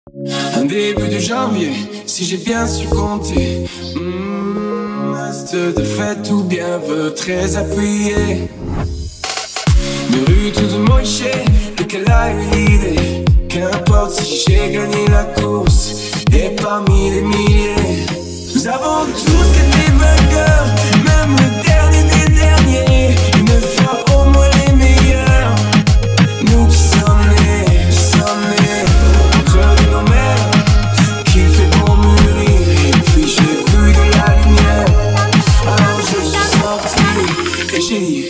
Un début de janvier, si j'ai bien su compter. Reste de fête ou bien vœux très appuyé. De rue tout de moché, lequel a eu l'idée. Qu'importe si j'ai gagné la course, et parmi les milliers, nous avons tous été vainqueurs, même le dernier des derniers. Une fois au moins les meilleurs. Nous qui sommes nés entre nos mères, qui fait pour mûrir. Et puis j'ai vu de la lumière, alors je suis sorti et j'ai dit.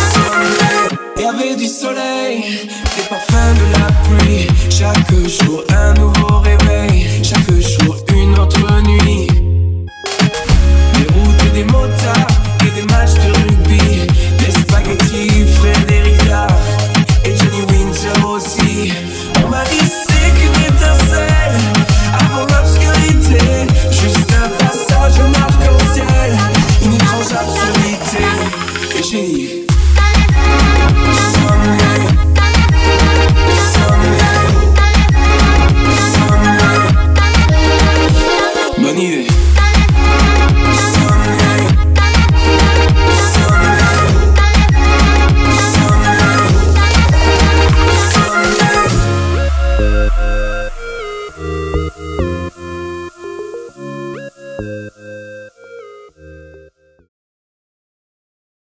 Du soleil, des parfums de la pluie, chaque jour